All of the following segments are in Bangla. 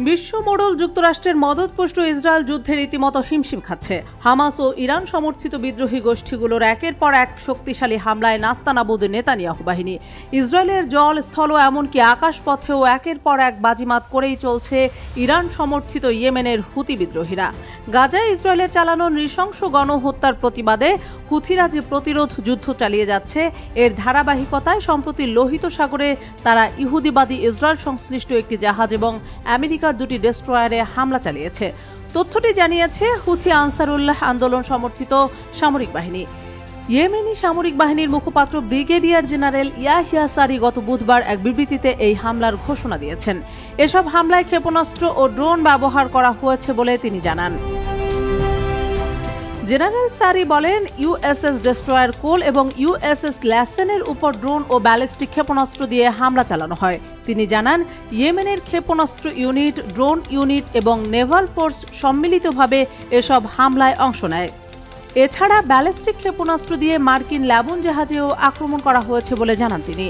বিশ্ব মোড়ল যুক্তরাষ্ট্রের মদতপুষ্ট ইসরায়েল যুদ্ধে রীতিমতো হিমশিম খাচ্ছে। হামাস ও ইরান সমর্থিত বিদ্রোহী গোষ্ঠীগুলোর একের পর এক শক্তিশালী হামলায় নাস্তানাবুদ নেতানিয়াহু বাহিনী। ইসরায়েলের জল, স্থল ও এমনকি আকাশপথেও একের পর এক বাজিমাত করেই চলছে ইরান সমর্থিত ইয়েমেনের হুতি বিদ্রোহীরা। গাজায় ইসরায়েলের চালানো নৃশংস গণহত্যার প্রতিবাদে হুথিরা যে প্রতিরোধ যুদ্ধ চালিয়ে যাচ্ছে, এর ধারাবাহিকতায় সম্প্রতি লোহিত সাগরে তারা ইহুদিবাদী ইসরায়েল সংশ্লিষ্ট একটি জাহাজ এবং আমেরিকার দুটি ডেস্ট্রয়ারে হামলা চালিয়েছে। তথ্যটি জানিয়েছে হুথি আনসারুল্লাহ আন্দোলন সমর্থিত সামরিক বাহিনী। ইয়েমেনি সামরিক বাহিনীর মুখপাত্র ব্রিগেডিয়ার জেনারেল ইয়াহিয়া সারি গত বুধবার এক বিবৃতিতে এই হামলার ঘোষণা দিয়েছেন। এসব হামলায় ক্ষেপণাস্ত্র ও ড্রোন ব্যবহার করা হয়েছে বলে তিনি জানান। জেনারেল সারি বলেন, ইউএসএস ডেস্ট্রয়ার কোল এবং ইউএসএস ল্যাসেনের উপর ড্রোন ও ব্যালিস্টিক ক্ষেপণাস্ত্র দিয়ে হামলা চালানো হয়। তিনি জানান, ইয়েমেনের ক্ষেপণাস্ত্র ইউনিট, ড্রোন ইউনিট এবং নেভাল ফোর্স সম্মিলিতভাবে এসব হামলায় অংশ নেয়। এছাড়া ব্যালিস্টিক ক্ষেপণাস্ত্র দিয়ে মার্কিন ল্যাবন জাহাজেও আক্রমণ করা হয়েছে বলে জানান তিনি।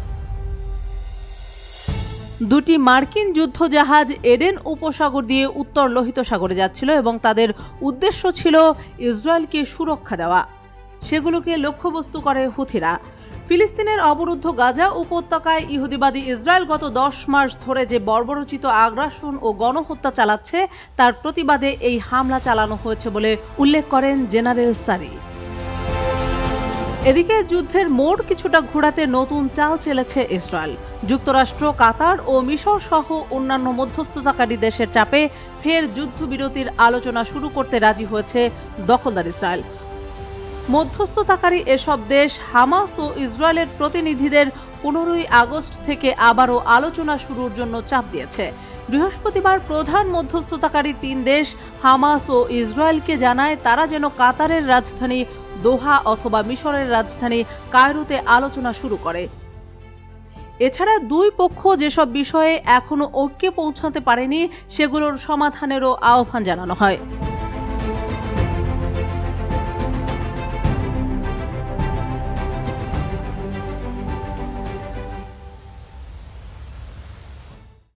দুটি মার্কিন যুদ্ধজাহাজ এডেন উপসাগর দিয়ে উত্তর লোহিত সাগরে যাচ্ছিল এবং তাদের উদ্দেশ্য ছিল ইসরায়েলকে সুরক্ষা দেওয়া। সেগুলোকে লক্ষ্যবস্তু করে হুথিরা। ফিলিস্তিনের অবরুদ্ধ গাজা উপত্যকায় ইহুদিবাদী ইসরায়েল গত 10 মাস ধরে যে বর্বরোচিত আগ্রাসন ও গণহত্যা চালাচ্ছে, তার প্রতিবাদে এই হামলা চালানো হয়েছে বলে উল্লেখ করেন জেনারেল সারি। এদিকে যুদ্ধের মোড় কিছুটা ঘোরাতে নতুন চাল চেলেছে ইসরায়েল। যুক্তরাষ্ট্র, কাতার ও মিশর সহ অন্যান্য মধ্যস্থতাকারী দেশের চাপে ফের যুদ্ধবিরতির আলোচনা শুরু করতে রাজি হয়েছে দখলদার ইসরায়েল। মধ্যস্থতাকারী এসব দেশ হামাস ও ইসরায়েলের প্রতিনিধিদের 15 আগস্ট থেকে আবারও আলোচনা শুরুর জন্য চাপ দিয়েছে। বৃহস্পতিবার প্রধান মধ্যস্থতাকারী 3 দেশ হামাস ও ইসরায়েলকে জানায় তারা যেন কাতারের রাজধানী দোহা অথবা মিশরের রাজধানী কায়রোতে আলোচনা শুরু করে। এছাড়া দুই পক্ষ যেসব বিষয়ে এখনো ঐক্যে পৌঁছাতে পারেনি, সেগুলোর সমাধানেরও আহ্বান জানানো হয়।